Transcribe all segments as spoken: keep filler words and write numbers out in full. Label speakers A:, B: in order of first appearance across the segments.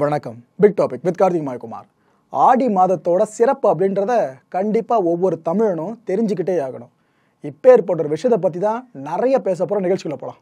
A: வணக்கம். Big topic with Karthik Mayakumar. Aadi மாதத்தோட சிறப்பு அப்படின்றத கண்டிப்பாக ஒவ்வொரு தமிழனும் தெரிஞ்சுக்கிட்டே ஆகணும். இப்போ ஏற்பட்ட ஒரு விஷயத்தை பற்றி தான் நிறைய பேச போகிற நிகழ்ச்சிகளை போகலாம்.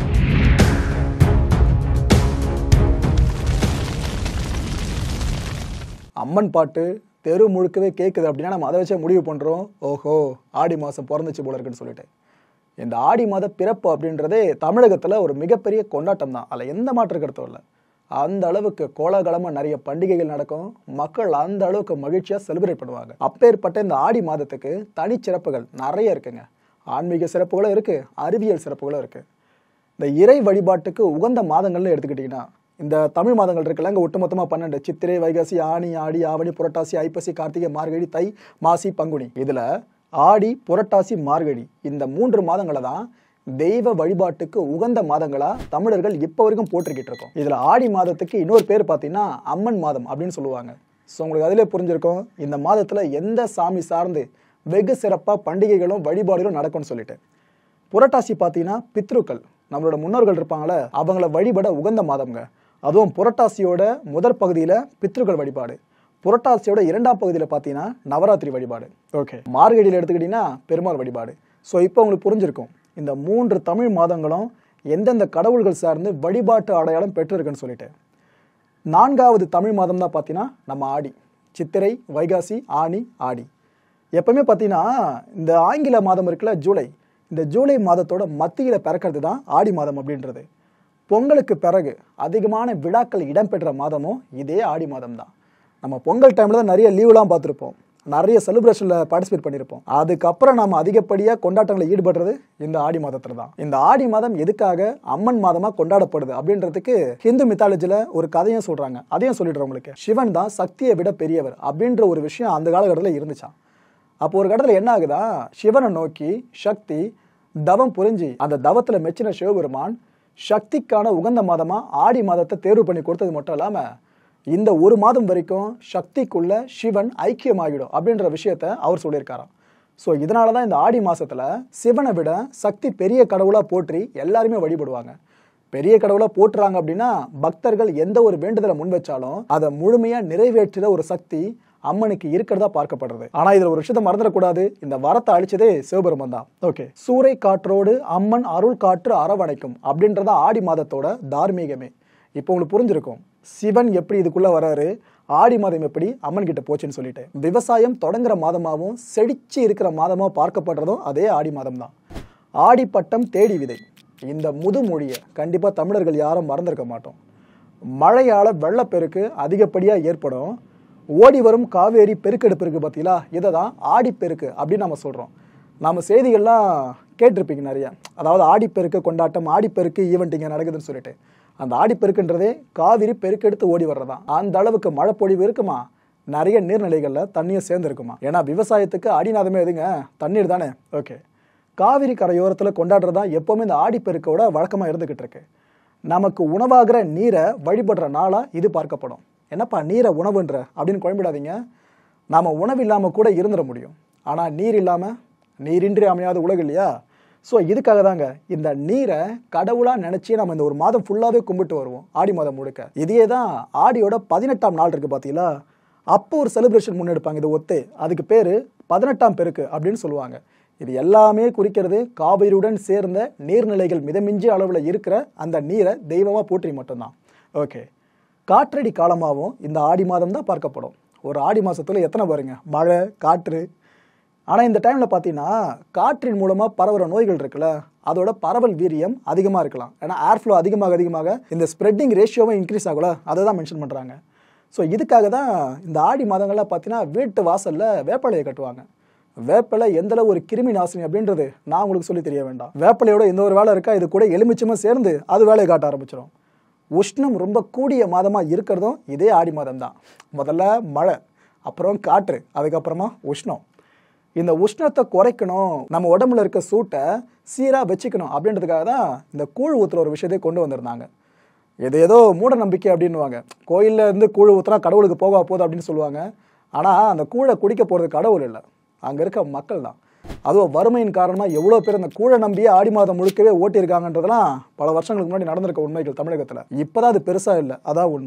A: அம்மன் பாட்டு தெரு முழுக்கவே கேட்குது அப்படின்னா நம்ம அதை வச்சே முடிவு பண்ணுறோம், ஓஹோ ஆடி மாதம் பிறந்துச்சு போல இருக்குன்னு சொல்லிட்டு. இந்த ஆடி மாத பிறப்பு அப்படின்றதே தமிழகத்தில் ஒரு மிகப்பெரிய கொண்டாட்டம் தான். அதில் எந்த மாற்று கருத்தும் இல்லை. அந்த அளவுக்கு கோலாகலமாக நிறைய பண்டிகைகள் நடக்கும். மக்கள் அந்த அளவுக்கு மகிழ்ச்சியாக செலிப்ரேட் பண்ணுவாங்க. அப்பேற்பட்ட இந்த ஆடி மாதத்துக்கு தனிச்சிறப்புகள் நிறைய இருக்குங்க. ஆன்மீக சிறப்புகளும் இருக்குது, அறிவியல் சிறப்புகளும் இருக்குது. இந்த இறை வழிபாட்டுக்கு உகந்த மாதங்கள்னு எடுத்துக்கிட்டிங்கன்னா இந்த தமிழ் மாதங்கள் இருக்குல்ல, இங்கே ஒட்டுமொத்தமாக பன்னெண்டு: சித்திரை, வைகாசி, ஆனி, ஆடி, ஆவணி, புரட்டாசி, ஐப்பசி, கார்த்திகை, மார்கழி, தை, மாசி, பங்குனி. இதில் ஆடி, புரட்டாசி, மார்கழி இந்த மூன்று மாதங்களை தான் தெய்வ வழிபாட்டுக்கு உகந்த மாதங்களா தமிழர்கள் இப்போ வரைக்கும் போட்டிருக்கிட்டு இருக்கோம். இதுல ஆடி மாதத்துக்கு இன்னொரு பேர் பார்த்தீங்கன்னா அம்மன் மாதம் அப்படின்னு சொல்லுவாங்க. ஸோ உங்களுக்கு அதிலே புரிஞ்சிருக்கும் இந்த மாதத்துல எந்த சாமி சார்ந்து வெகு சிறப்பாக பண்டிகைகளும் வழிபாடுகளும் நடக்கும்னு சொல்லிட்டு. புரட்டாசி பார்த்தீங்கன்னா பித்ருக்கள், நம்மளோட முன்னோர்கள் இருப்பாங்களே, அவங்கள வழிபட உகந்த மாதம்ங்க. அதுவும் புரட்டாசியோட முதல் பகுதியில பித்ருக்கள் வழிபாடு, புரட்டாசியோட இரண்டாம் பகுதியில் பார்த்தீங்கன்னா நவராத்திரி வழிபாடு. ஓகே, மார்கழியில் எடுத்துக்கிட்டீங்கன்னா பெருமாள் வழிபாடு. ஸோ இப்போ உங்களுக்கு புரிஞ்சிருக்கும் இந்த மூன்று தமிழ் மாதங்களும் எந்தெந்த கடவுள்கள் சார்ந்து வழிபாட்டு அடையாளம் பெற்றிருக்குன்னு சொல்லிட்டு. நான்காவது தமிழ் மாதம் தான் பார்த்தீங்கன்னா நம்ம ஆடி. சித்திரை, வைகாசி, ஆனி, ஆடி. எப்பவுமே பார்த்தீங்கன்னா இந்த ஆங்கில மாதம் இருக்குல்ல ஜூலை, இந்த ஜூலை மாதத்தோட மத்தியில் பிறக்கிறது தான் ஆடி மாதம் அப்படின்றது. பொங்கலுக்கு பிறகு அதிகமான விழாக்கள் இடம்பெற்ற மாதமும் இதே ஆடி மாதம் தான். நம்ம பொங்கல் டைமில் தான் நிறைய லீவ்லாம் பார்த்துருப்போம், நிறைய செலிப்ரேஷனில் பார்ட்டிசிபேட் பண்ணியிருப்போம். அதுக்கப்புறம் நம்ம அதிகப்படியாக கொண்டாட்டங்களில் ஈடுபடுறது இந்த ஆடி மாதத்தில் தான். இந்த ஆடி மாதம் எதுக்காக அம்மன் மாதமாக கொண்டாடப்படுது அப்படின்றதுக்கு ஹிந்து மித்தாலஜியில் ஒரு கதையும் சொல்கிறாங்க. அதையும் சொல்லிடுறேன் உங்களுக்கு. சிவன் தான் சக்தியை விட பெரியவர் அப்படின்ற ஒரு விஷயம் அந்த காலகட்டத்தில் இருந்துச்சான். அப்போ ஒரு கடத்தில் என்ன ஆகுதா, சிவனை நோக்கி சக்தி தவம் புரிஞ்சு அந்த தவத்தில் மெச்சின சிவபெருமான் சக்திக்கான உகந்த மாதமாக ஆடி மாதத்தை தேர்வு பண்ணி கொடுத்தது மட்டும் இல்லாமல் இந்த ஒரு மாதம் வரைக்கும் சக்திக்குள்ள சிவன் ஐக்கியமாகிடும் அப்படின்ற விஷயத்த அவர் சொல்லியிருக்காராம். ஸோ இதனால தான் இந்த ஆடி மாசத்துல சிவனை விட சக்தி பெரிய கடவுளா போற்றி எல்லாருமே வழிபடுவாங்க. பெரிய கடவுளா போட்டுறாங்க அப்படின்னா பக்தர்கள் எந்த ஒரு வேண்டுதலை முன் வச்சாலும் அதை முழுமையா நிறைவேற்றுற ஒரு சக்தி அம்மனுக்கு இருக்கிறதா பார்க்கப்படுறது. ஆனா இதுல ஒரு விஷயத்தை மறந்துடக்கூடாது, இந்த வரத்தை அழிச்சதே சிவபெருமன் தான். ஓகே, சூறை காற்றோடு அம்மன் அருள் காற்று அரவணைக்கும் அப்படின்றத ஆடி மாதத்தோட தார்மீகமே. இப்போ உங்களுக்கு புரிஞ்சிருக்கும் சிவன் எப்படி இதுக்குள்ள வராரு, ஆடி மாதம் எப்படி அம்மன் கிட்ட போச்சுன்னு சொல்லிட்டு. விவசாயம் தொடங்குற மாதமாகவும் செழிச்சு இருக்கிற மாதமாக பார்க்கப்படுறதும் அதே ஆடி மாதம் தான். ஆடி பட்டம் தேடி விதை, இந்த முதுமொழியை கண்டிப்பாக தமிழர்கள் யாரும் மறந்துருக்க மாட்டோம். மழையால் வெள்ளப்பெருக்கு அதிகப்படியாக ஏற்படும். ஓடி வரும் காவேரி பெருக்கெடுப்பு இருக்கு பார்த்தீங்களா, இதை தான் ஆடிப்பெருக்கு அப்படின்னு நம்ம சொல்கிறோம். நம்ம செய்திகள்லாம் கேட்டிருப்பீங்க நிறைய, அதாவது ஆடிப்பெருக்கு கொண்டாட்டம், ஆடிப்பெருக்கு ஈவெண்ட் இங்கே நடக்குதுன்னு சொல்லிட்டு. அந்த ஆடிப்பெருக்குன்றதே காவிரி பெருக்கெடுத்து ஓடி வர்றதான். அந்த அளவுக்கு மழை பொழிவு இருக்குமா, நிறைய நீர்நிலைகளில் தண்ணியும் சேர்ந்து இருக்குமா. ஏன்னா விவசாயத்துக்கு அடிநாதமே எதுங்க, தண்ணீர் தானே. ஓகே, காவிரி கரையோரத்தில் கொண்டாடுறதா எப்போவுமே இந்த ஆடிப்பெருக்கோட வழக்கமாக இருந்துக்கிட்டு இருக்கு. நமக்கு உணவாகிற நீரை வழிபடுற நாளாக இது பார்க்கப்படும். என்னப்பா நீரை உணவுன்ற அப்படின்னு குழம்பிடாதீங்க. நாம் உணவு இல்லாமல் கூட இருந்துட முடியும், ஆனால் நீர் இல்லாமல் நீரின்றி அமையாத உலகம் இல்லையா. ஸோ இதுக்காக தாங்க இந்த நீரை கடவுளாக நினச்சி நம்ம இந்த ஒரு மாதம் ஃபுல்லாகவே கும்பிட்டு வருவோம் ஆடி மாதம் முழுக்க. இதே தான் ஆடியோட பதினெட்டாம் நாள் இருக்குது பார்த்தீங்களா, அப்போ ஒரு செலிப்ரேஷன் முன்னெடுப்பாங்க. இது ஒத்தே, அதுக்கு பேர் பதினெட்டாம் பெருக்கு அப்படின்னு சொல்லுவாங்க. இது எல்லாமே குறிக்கிறது காவிரியுடன் சேர்ந்த நீர்நிலைகள் மிதமிஞ்சிய அளவில் இருக்கிற அந்த நீரை தெய்வமாக போற்றி மட்டும்தான். ஓகே, காற்றடி காலமாகவும் இந்த ஆடி மாதம் தான் பார்க்கப்படும். ஒரு ஆடி மாதத்தில் எத்தனை பாருங்க மழை காற்று. ஆனால் இந்த டைமில் பார்த்தீங்கன்னா காற்றின் மூலமாக பரவுற நோய்கள் இருக்குல்ல, அதோட பரவல் வீரியம் அதிகமாக இருக்கலாம். ஏன்னா ஏர் ஃப்ளோ அதிகமாக அதிகமாக இந்த ஸ்ப்ரெட்டிங் ரேஷியோவும் இன்க்ரீஸ் ஆகல, அதை தான் மென்ஷன் பண்ணுறாங்க. ஸோ இதுக்காக தான் இந்த ஆடி மாதங்கள்லாம் பார்த்தீங்கன்னா வீட்டு வாசலில் வேப்பலையை கட்டுவாங்க. வேப்பலை எந்தளவு ஒரு கிருமி நாசினி அப்படின்றது நான் உங்களுக்கு சொல்லி தெரிய வேண்டாம். வேப்பலையோட எந்த ஒரு வேலை இருக்கா, இது கூட எலுமிச்சமும் சேர்ந்து அது வேலையை காட்ட ஆரம்பிச்சிடும். உஷ்ணம் ரொம்ப கூடிய மாதமாக இருக்கிறதும் இதே ஆடி மாதம் தான். முதல்ல மழை, அப்புறம் காற்று, அதுக்கப்புறமா உஷ்ணம். இந்த உஷ்ணத்தை குறைக்கணும், நம்ம உடம்புல இருக்க சூட்டை சீராக வச்சுக்கணும் அப்படின்றதுக்காக தான் இந்த கூழ் ஊற்றுற ஒரு விஷயத்தை கொண்டு வந்திருந்தாங்க. இது ஏதோ மூட நம்பிக்கை அப்படின்னுவாங்க. கோயிலில் இருந்து கூழ் ஊற்றுனா கடவுளுக்கு போக போகுது அப்படின்னு சொல்லுவாங்க. ஆனால் அந்த கூழை குடிக்க போகிறது கடவுள் இல்லை, அங்கே இருக்க மக்கள் தான். அதுவும் வறுமையின் காரணமாக எவ்வளோ பேர் அந்த கூழை நம்பியே ஆடி மாதம் முழுக்கவே ஓட்டியிருக்காங்கன்றதெல்லாம் பல வருஷங்களுக்கு முன்னாடி நடந்திருக்க உண்மைகள் தமிழகத்தில். இப்போ தான் அது பெருசாக இல்லை, அதான் உண்மை.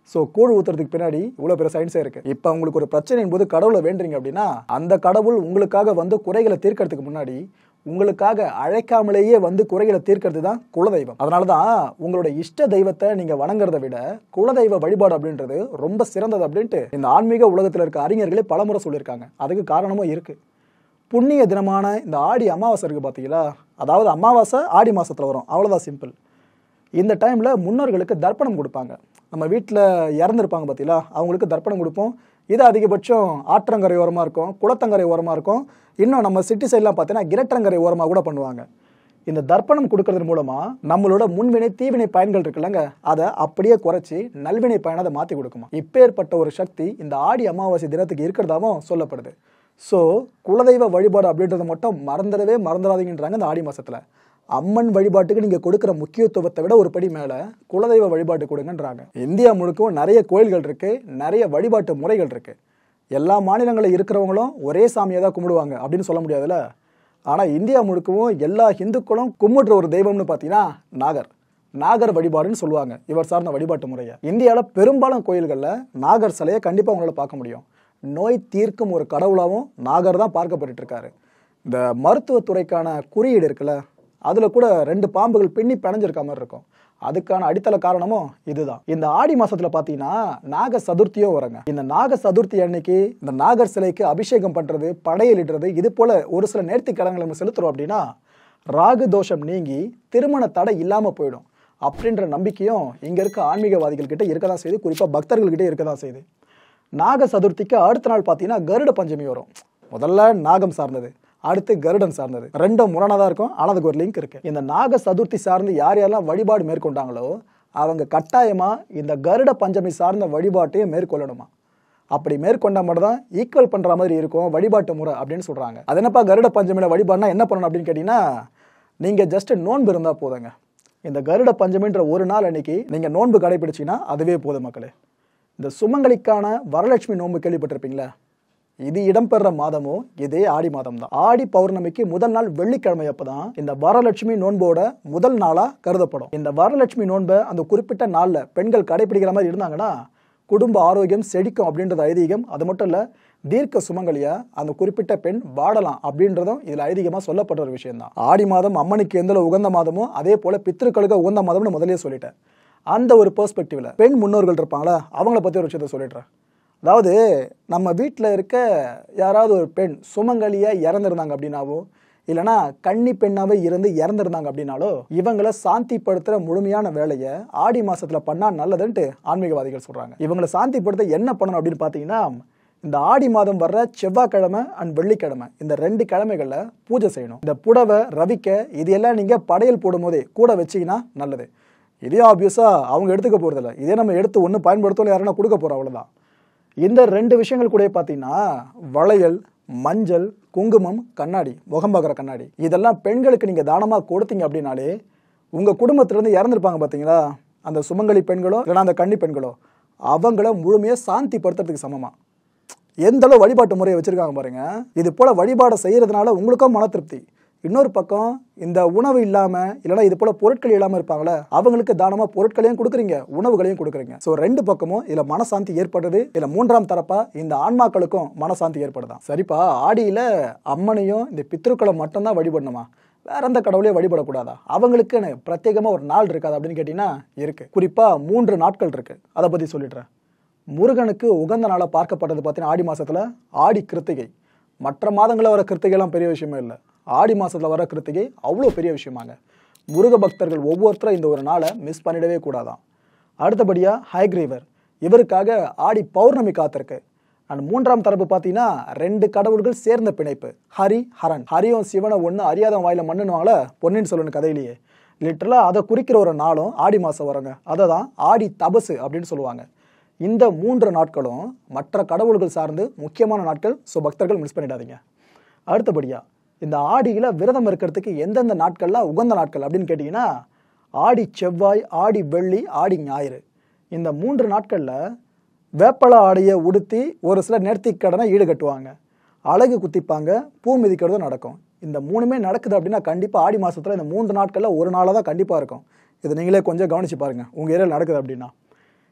A: ஸோ கூழ் ஊத்துறதுக்கு பின்னாடி இவ்வளோ பெரிய சயின்ஸே இருக்கு. இப்போ உங்களுக்கு ஒரு பிரச்சனையின் போது கடவுளை வேண்டுறீங்க அப்படின்னா அந்த கடவுள் உங்களுக்காக வந்து குறைகளை தீர்க்கறதுக்கு முன்னாடி உங்களுக்காக அழைக்காமலேயே வந்து குறைகளை தீர்க்கிறது தான் குலதெய்வம். அதனால தான் உங்களோட இஷ்ட தெய்வத்தை நீங்க வணங்குறதை விட குலதெய்வ வழிபாடு அப்படின்றது ரொம்ப சிறந்தது அப்படின்ட்டு இந்த ஆன்மீக உலகத்தில் இருக்க அறிஞர்களே பலமுறை சொல்லியிருக்காங்க. அதுக்கு காரணமும் இருக்கு. புண்ணிய தினமான இந்த ஆடி அமாவாசை இருக்கு பார்த்தீங்களா, அதாவது அமாவாசை ஆடி மாசத்துல வரும், அவ்வளோதான் சிம்பிள். இந்த டைம்ல முன்னோர்களுக்கு தர்ப்பணம் கொடுப்பாங்க. நம்ம வீட்டில் இறந்துருப்பாங்க பார்த்தீங்களா, அவங்களுக்கு தர்ப்பணம் கொடுப்போம். இது அதிகபட்சம் ஆற்றங்கரை ஓரமாக இருக்கும், குளத்தங்கரை ஓரமாக இருக்கும். இன்னும் நம்ம சிட்டி சைட்லாம் பார்த்தீங்கன்னா கிரட்டங்கரை ஓரமாக கூட பண்ணுவாங்க. இந்த தர்ப்பணம் கொடுக்கறது மூலமா நம்மளோட முன்வினை தீவினை பயன்கள் இருக்குல்லங்க, அதை அப்படியே குறைச்சி நல்வினை பயனை அதை மாற்றி கொடுக்குமா. இப்பேற்பட்ட ஒரு சக்தி இந்த ஆடி அமாவாசை தினத்துக்கு இருக்கிறதாவும் சொல்லப்படுது. ஸோ குலதெய்வ வழிபாடு அப்படின்றத மட்டும் மறந்துடவே மறந்துடாதீங்கன்றாங்க இந்த ஆடி மாசத்துல. அம்மன் வழிபாட்டுக்கு நீங்க கொடுக்குற முக்கியத்துவத்தை விட ஒரு படி மேல குலதெய்வ வழிபாட்டு கொடுங்கன்றாங்க. இந்தியா முழுக்கவும் நிறைய கோயில்கள் இருக்கு, நிறைய வழிபாட்டு முறைகள் இருக்கு. எல்லா மாநிலங்களில் இருக்கிறவங்களும் ஒரே சாமியை தான் கும்பிடுவாங்க அப்படின்னு சொல்ல முடியாதுல்ல. ஆனா இந்தியா முழுக்கவும் எல்லா இந்துக்களும் கும்பிடுற ஒரு தெய்வம்னு பார்த்தீங்கன்னா நாகர் நாகர் வழிபாடுன்னு சொல்லுவாங்க. இவர் சார்ந்த வழிபாட்டு முறையை இந்தியாவில் பெரும்பாலும் கோயில்களில் நாகர் சிலையை கண்டிப்பாக உங்களால் பார்க்க முடியும். நோய் தீர்க்கும் ஒரு கடவுளாகவும் நாகர் தான் பார்க்கப்பட்டு இருக்காரு. இந்த மருத்துவத்துறைக்கான குறியீடு இருக்குல்ல, அதில் கூட ரெண்டு பாம்புகள் பின்னி பிணைஞ்சிருக்க மாதிரி இருக்கும். அதுக்கான அடித்தள காரணமும் இதுதான். இந்த ஆடி மாசத்துல பாத்தீங்கன்னா நாக சதுர்த்தியும் வருங்க. இந்த நாக சதுர்த்தி அன்னைக்கு இந்த நாகர் சிலைக்கு அபிஷேகம் பண்றது, படையலிடுறது, இது போல ஒரு சில நேர்த்தி கடன்களை நம்ம செலுத்துறோம் அப்படின்னா ராகு தோஷம் நீங்கி திருமண தடை இல்லாம போயிடும் அப்படின்ற நம்பிக்கையும் இங்க இருக்க ஆன்மீகவாதிகள் கிட்ட இருக்கதான் செய்யுது, குறிப்பா பக்தர்கள் கிட்ட இருக்கதான் செய்யுது. நாக சதுர்த்திக்கு அடுத்த நாள் பாத்தீங்கன்னா கருட பஞ்சமி வரும். முதல்ல நாகம் சார்ந்தது, அடுத்து கருடன் சார்ந்தது. ரெண்டும் முரணாதான் இருக்கும், ஆனால் அதுக்கு ஒரு லிங்க் இருக்கு. இந்த நாக சதுர்த்தி சார்ந்து யார் யாரெல்லாம் வழிபாடு மேற்கொண்டாங்களோ அவங்க கட்டாயமா இந்த கருட பஞ்சமி சார்ந்த வழிபாட்டையும் மேற்கொள்ளணுமா. அப்படி மேற்கொண்டா மட்டும் தான் ஈக்குவல் பண்ற மாதிரி இருக்கும் வழிபாட்டு முறை அப்படின்னு சொல்றாங்க. அது என்னப்பா கருட பஞ்சமியில வழிபாடுனா என்ன பண்ணணும் அப்படின்னு கேட்டீங்கன்னா, நீங்க ஜஸ்ட் நோன்பு இருந்தா போதுங்க. இந்த கருட பஞ்சமின்ற ஒரு நாள் அன்னைக்கு நீங்க நோன்பு கடைபிடிச்சீங்கன்னா அதுவே போதும் மக்களே. இந்த சுமங்கலிக்கான வரலட்சுமி நோன்பு கேள்விப்பட்டிருப்பீங்களா, இது இடம்பெற மாதமும் இதே ஆடி மாதம் தான். ஆடி பௌர்ணமிக்கு முதல் நாள் வெள்ளிக்கிழமை அப்பதான் இந்த வரலட்சுமி நோன்போட முதல் நாளா கருதப்படும். இந்த வரலட்சுமி நோன்பை அந்த குறிப்பிட்ட நாள்ல பெண்கள் கடைபிடிக்கிற மாதிரி இருந்தாங்கன்னா குடும்ப ஆரோக்கியம் செழிக்கும் அப்படின்றது ஐதீகம். அது மட்டும் இல்ல, தீர்க்க சுமங்கலியா அந்த குறிப்பிட்ட பெண் வாடலாம் அப்படின்றதும் இதுல ஐதீகமா சொல்லப்பட்ட ஒரு விஷயம் தான். ஆடி மாதம் அம்மனுக்கு எந்த உகந்த மாதமோ அதே போல பித்திருக்களுக்கு உகந்த மாதம்னு முதலே சொல்லிட்டேன். அந்த ஒரு பெர்ஸ்பெக்டிவ்ல பெண் முன்னோர்கள் இருப்பாங்களா, அவங்கள பத்தி ஒரு விஷயத்த சொல்லிடுறேன். அதாவது நம்ம வீட்டில் இருக்க யாராவது ஒரு பெண் சுமங்கலியா இறந்துருந்தாங்க அப்படின்னாவோ, இல்லைனா கன்னி பெண்ணாவே இருந்து இறந்துருந்தாங்க அப்படின்னாலோ இவங்களை சாந்திப்படுத்துற முழுமையான வேலையை ஆடி மாசத்துல பண்ணா நல்லதுன்ட்டு ஆன்மீகவாதிகள் சொல்றாங்க. இவங்களை சாந்திப்படுத்த என்ன பண்ணணும் அப்படின்னு பாத்தீங்கன்னா, இந்த ஆடி மாதம் வர்ற செவ்வாய்க்கிழமை அண்ட் வெள்ளிக்கிழமை இந்த ரெண்டு கிழமைகள்ல பூஜை செய்யணும். இந்த புடவை ரவிக்க இது எல்லாம் நீங்க படையல் போடும் போதே கூட வச்சீங்கன்னா நல்லது. இதே ஆப்வியஸா அவங்க எடுத்துக்க போறதில்ல, இதே நம்ம எடுத்து ஒண்ணு பயன்படுத்தல யாருன்னா கொடுக்க போறோம், அவ்வளவுதான். இந்த ரெண்டு விஷயங்கள் கூட பார்த்தீங்கன்னா வளையல், மஞ்சள், குங்குமம், கண்ணாடி, முகம் பார்க்குற கண்ணாடி, இதெல்லாம் பெண்களுக்கு நீங்கள் தானமாக கொடுத்தீங்க அப்படின்னாலே உங்கள் குடும்பத்திலேருந்து இறந்துருப்பாங்க பார்த்தீங்களா, அந்த சுமங்கலி பெண்களோ இல்லைனா அந்த கன்னி பெண்களோ அவங்கள முழுமையாக சாந்தி படுத்துறதுக்கு சமமாக எந்த அளவு வழிபாட்டு முறையை வச்சுருக்காங்க பாருங்க. இது போல் வழிபாடை செய்கிறதுனால உங்களுக்கும் மன திருப்தி. இன்னொரு பக்கம் இந்த உணவு இல்லாமல் இல்லைனா இது போல் பொருட்கள் இல்லாமல் இருப்பாங்களே அவங்களுக்கு தானமாக பொருட்களையும் கொடுக்குறீங்க, உணவுகளையும் கொடுக்குறீங்க. ஸோ ரெண்டு பக்கமும் இதில் மனசாந்தி ஏற்படுது. இதில் மூன்றாம் தரப்பா இந்த ஆன்மாக்களுக்கும் மனசாந்தி ஏற்படுதான். சரிப்பா, ஆடியில் அம்மனையும் இந்த பித்ருக்களை மட்டும்தான் வழிபடணுமா, வேற எந்த கடவுளையும் வழிபடக்கூடாதா? அவங்களுக்குன்னு பிரத்யேகமாக ஒரு நாள் இருக்காது அப்படின்னு கேட்டிங்கன்னா இருக்கு. குறிப்பாக மூன்று நாட்கள் இருக்கு, அதை பற்றி சொல்லிடுறேன். முருகனுக்கு உகந்த நாளாக பார்க்கப்பட்டது பார்த்தீங்கன்னா ஆடி மாசத்துல ஆடி கிருத்திகை. மற்ற மாதங்களில் வர கிருத்திகைலாம் பெரிய விஷயமே இல்லை, ஆடி மாசத்துல வர கிருத்திகை அவ்வளோ பெரிய விஷயமாங்க. முருக பக்தர்கள் ஒவ்வொருத்தரும் இந்த ஒரு நாளை மிஸ் பண்ணிடவே கூடாதான். அடுத்தபடியா ஹைக்ரீவர், இவருக்காக ஆடி பௌர்ணமி காத்திருக்கு. அண்ட் மூன்றாம் தரப்பு பார்த்தீங்கன்னா ரெண்டு கடவுள்கள் சேர்ந்த பிணைப்பு, ஹரி ஹரன். ஹரியும் சிவனை ஒன்று அறியாத வாயில மண்ணுவாங்கள பொன்னியின் செல்வன் கதையிலேயே, லிட்டரலா அதை குறிக்கிற ஒரு நாளும் ஆடி மாசம் வருங்க. அதை தான் ஆடி தபசு அப்படின்னு சொல்லுவாங்க. இந்த மூன்று நாட்களும் மற்ற கடவுள்கள் சார்ந்து முக்கியமான நாட்கள். ஸோ பக்தர்கள் மிஸ் பண்ணிடாதீங்க. அடுத்தபடியா இந்த ஆடியில் விரதம் இருக்கிறதுக்கு எந்தெந்த நாட்கள்லாம் உகந்த நாட்கள் அப்படின்னு கேட்டிங்கன்னா, ஆடி செவ்வாய், ஆடி வெள்ளி, ஆடி ஞாயிறு. இந்த மூன்று நாட்களில் வேப்பள ஆடையை உடுத்தி ஒரு சில நேர்த்திக்கடனை ஈடுகட்டுவாங்க, அழகு குத்திப்பாங்க, பூ மிதிக்கிறதும் நடக்கும். இந்த மூணுமே நடக்குது அப்படின்னா கண்டிப்பாக ஆடி மாதத்தில் இந்த மூன்று நாட்களில் ஒரு நாளாக தான் கண்டிப்பாக இருக்கும். இது நீங்களே கொஞ்சம் கவனிச்சு பாருங்கள் உங்கள் ஏரியாவில் நடக்குது அப்படின்னா.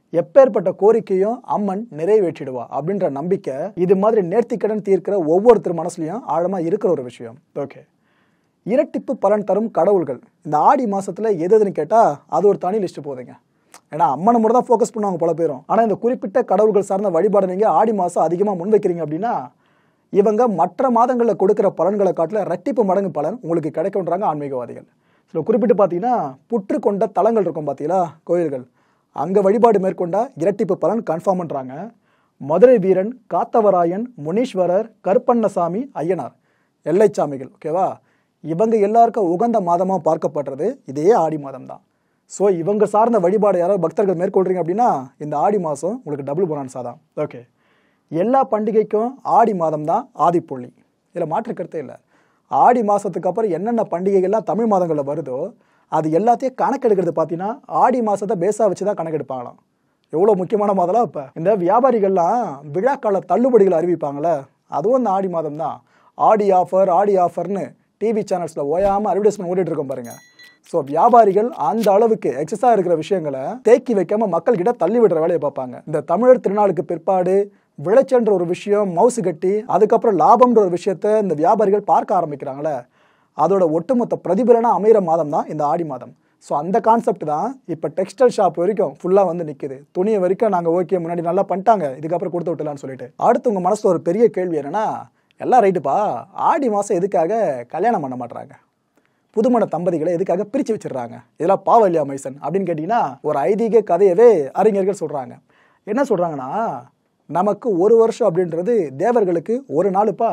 A: எப்பேற்பட்ட கோரிக்கையும் அம்மன் நிறைவேற்றிடுவா அப்படின்ற நம்பிக்கை இது மாதிரி நேர்த்திக்கடன் தீர்க்கிற ஒவ்வொருத்தர் மனசுலயும் ஆழமா இருக்கிற ஒரு விஷயம். ஓகே, இரட்டிப்பு பலன் தரும் கடவுள்கள் இந்த ஆடி மாசத்துல எது எதுன்னு கேட்டா அது ஒரு தனி லிஸ்ட் போதுங்க. ஏன்னா அம்மனை மட்டும் தான் ஃபோக்கஸ் பண்ணுவாங்க பல பேரும். ஆனா இந்த குறிப்பிட்ட கடவுள்கள் சார்ந்த வழிபாடு நீங்க ஆடி மாசம் அதிகமா முன்வைக்கிறீங்க அப்படின்னா இவங்க மற்ற மாதங்களில் கொடுக்கிற பலன்களை காட்டில ரெட்டிப்பு மடங்கு பலன் உங்களுக்கு கிடைக்கும்ன்றாங்க ஆன்மீகவாதிகள். சில குறிப்பிட்டு பார்த்தீங்கன்னா புற்று கொண்ட தலங்கள் இருக்கும் பார்த்தீங்களா, கோயில்கள், அங்கே வழிபாடு மேற்கொண்டா இரட்டிப்பு பலன் கன்ஃபார்ம் பண்ணுறாங்க. மதுரை வீரன், காத்தவராயன், முனீஸ்வரர், கருப்பண்ணசாமி, ஐயனார், எல்லைச்சாமிகள், ஓகேவா, இவங்க எல்லாருக்கும் உகந்த மாதமாக பார்க்கப்படுறது இதே ஆடி மாதம் தான். ஸோ இவங்க சார்ந்த வழிபாடு யாராவது பக்தர்கள் மேற்கொள்றீங்க அப்படின்னா இந்த ஆடி மாதம் உங்களுக்கு டபுள் போனான்ஸா தான். ஓகே, எல்லா பண்டிகைக்கும் ஆடி மாதம் தான் ஆதிப்புள்ளி, இதில் மாற்று கருத்தே இல்லை. ஆடி மாதத்துக்கு அப்புறம் என்னென்ன பண்டிகைகள்லாம் தமிழ் மாதங்களில் வருதோ அது எல்லாத்தையும் கணக்கெடுக்கிறது பார்த்தீங்கன்னா ஆடி மாதத்தை பேஸாக வச்சு தான் கணக்கெடுப்பாங்களாம். எவ்வளோ முக்கியமான மாதம்லாம். இப்போ இந்த வியாபாரிகள்லாம் விழாக்கால தள்ளுபடிகள் அறிவிப்பாங்களே அதுவும் இந்த ஆடி மாதம் தான். ஆடி ஆஃபர் ஆடி ஆஃபர்னு டிவி சேனல்ஸில் ஓயாமல் அட்வர்டைஸ்மெண்ட் ஓடிட்டு இருக்கோம் பாருங்க. ஸோ வியாபாரிகள் அந்த அளவுக்கு எக்ஸஸாக இருக்கிற விஷயங்களை தேக்கி வைக்காம மக்கள்கிட்ட தள்ளி விடுற வேலையை பார்ப்பாங்க. இந்த தமிழர் திருநாளுக்கு பிற்பாடு விளைச்சல்ன்ற ஒரு விஷயம் மவுசு கட்டி அதுக்கப்புறம் லாபம்ன்ற ஒரு விஷயத்த இந்த வியாபாரிகள் பார்க்க ஆரம்பிக்கிறாங்களே அதோட ஒட்டுமொத்த பிரதிபலனா அமைகிற மாதம் தான் இந்த ஆடி மாதம். ஸோ அந்த கான்செப்ட் தான் இப்போ டெக்ஸ்டைல் ஷாப் வரைக்கும் ஃபுல்லாக வந்து நிற்குது. துணியை வரைக்கும் நாங்கள் ஓகே முன்னாடி நல்லா பண்ணிட்டாங்க, இதுக்கப்புறம் கொடுத்து விட்டலான்னு சொல்லிட்டு. அடுத்து உங்கள் மனசில் ஒரு பெரிய கேள்வி என்னன்னா, எல்லாம் ரைட்டுப்பா, ஆடி மாதம் எதுக்காக கல்யாணம் பண்ண மாட்டாங்க, புதுமண தம்பதிகளை எதுக்காக பிரித்து வச்சிடுறாங்க, இதெல்லாம் பாவம் இல்லையா மைசன் அப்படின்னு கேட்டிங்கன்னா ஒரு ஐதீக கதையவே அறிஞர்கள் சொல்கிறாங்க. என்ன சொல்கிறாங்கன்னா, நமக்கு ஒரு வருஷம் அப்படின்றது தேவர்களுக்கு ஒரு நாளுப்பா.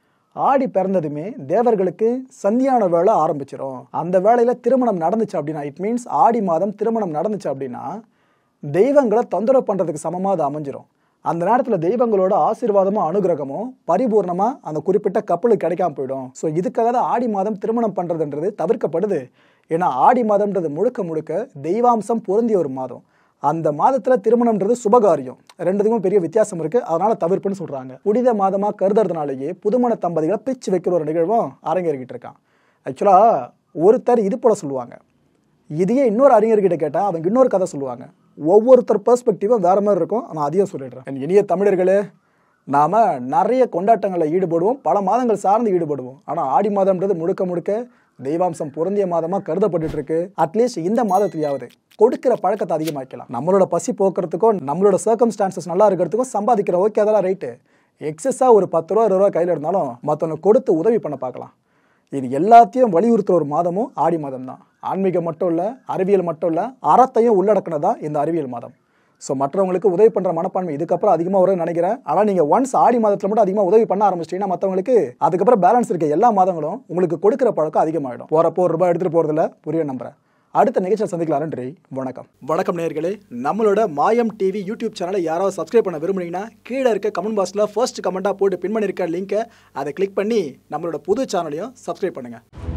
A: ஆடி பிறந்ததுமே தேவர்களுக்கு சந்தியான வேலை ஆரம்பிச்சிடும். அந்த வேலையில் திருமணம் நடந்துச்சு அப்படின்னா இட் மீன்ஸ் ஆடி மாதம் திருமணம் நடந்துச்சு அப்படின்னா தெய்வங்களை தொந்தரவு பண்ணுறதுக்கு சமமாக அது அமைஞ்சிரும். அந்த நேரத்தில் தெய்வங்களோட ஆசீர்வாதமும் அனுகிரகமும் பரிபூர்ணமாக அந்த குறிப்பிட்ட கப்பலுக்கு கிடைக்காம போயிடும். ஸோ இதுக்காக தான் ஆடி மாதம் திருமணம் பண்ணுறதுன்றது தவிர்க்கப்படுது. ஏன்னா ஆடி மாதம்ன்றது முழுக்க முழுக்க தெய்வாம்சம் பொருந்திய ஒரு மாதம். அந்த மாதத்தில் திருமணம்ன்றது சுபகாரியம், ரெண்டுத்துக்கும் பெரிய வித்தியாசம் இருக்கு, அதனால தவிர்ப்புன்னு சொல்றாங்க. புனித மாதமா கருதுறதுனாலேயே புதுமண தம்பதிகளை பிரிச்சு வைக்கிற ஒரு நிகழ்வும் அரங்கேறிக்கிட்டு இருக்கான். ஆக்சுவலா ஒருத்தர் இது போல சொல்லுவாங்க, இதையே இன்னொரு அறிஞர்கிட்ட கேட்டா அவங்க இன்னொரு கதை சொல்லுவாங்க. ஒவ்வொருத்தர் பெர்ஸ்பெக்டிவும் வேற மாதிரி இருக்கும். நான் அதையும் சொல்லிடுறேன். இனிய தமிழர்களே, நாம நிறைய கொண்டாட்டங்களில் ஈடுபடுவோம், பல மாதங்கள் சார்ந்து ஈடுபடுவோம். ஆனா ஆடி மாதம்ன்றது முழுக்க முழுக்க தெய்வாம்சம் பொருந்திய மாதமா கருதப்பட்டு இருக்கு. அட்லீஸ்ட் இந்த மாதத்திலேயாவது கொடுக்கிற பழக்கத்தை அதிகமாக்கலாம். நம்மளோட பசி போக்குறதுக்கும் நம்மளோட சர்க்கம்ஸ்டான்சஸ் நல்லா இருக்கிறதுக்கும் சம்பாதிக்கிற ஓகே அதெல்லாம் ரைட்டு. எக்ஸஸா ஒரு பத்து ரூபா இருபது ரூபா கையில் இருந்தாலும் மற்றவங்க கொடுத்து உதவி பண்ண பார்க்கலாம். இது எல்லாத்தையும் வலியுறுத்துற ஒரு மாதமும் ஆடி மாதம் தான். ஆன்மீகம் மட்டும் இல்ல, அறிவியல் மட்டும் இல்ல, அறத்தையும் உள்ளடக்கினதா இந்த அறிவியல் மாதம். ஸோ மற்றவங்களுக்கு உதவி பண்ற மனப்பான்மை இதுக்கப்புறம் அதிகமாக வரும்னு நினைக்கிறேன். ஆனால் நீங்க ஒன்ஸ் ஆடி மாதத்துல மட்டும் அதிகமாக உதவி பண்ண ஆரம்பிச்சிட்டீங்கன்னா மற்றவங்களுக்கு அதுக்கப்புறம் பேலன்ஸ் இருக்க எல்லா மாதங்களும் உங்களுக்கு கொடுக்கிற பழக்கம் அதிகமாகிடும். போறப்போ ஒரு ரூபாய் எடுத்துட்டு போறதுல புரிய நம்புறேன். அடுத்த நிகழ்ச்சியில் சந்திக்கலாம். நன்றி, வணக்கம். வணக்கம் நேயர்களே, நம்மளோட மாயம் டிவி யூடியூப் சேனலை யாராவது சப்ஸ்கிரைப் பண்ண விரும்புனீங்கன்னா கீழே இருக்க கமெண்ட் பாக்ஸில் ஃபர்ஸ்ட் கமெண்ட்டாக போட்டு பின் பண்ணியிருக்க லிங்கை அதை கிளிக் பண்ணி நம்மளோட புது சேனலையும் சப்ஸ்கிரைப் பண்ணுங்க.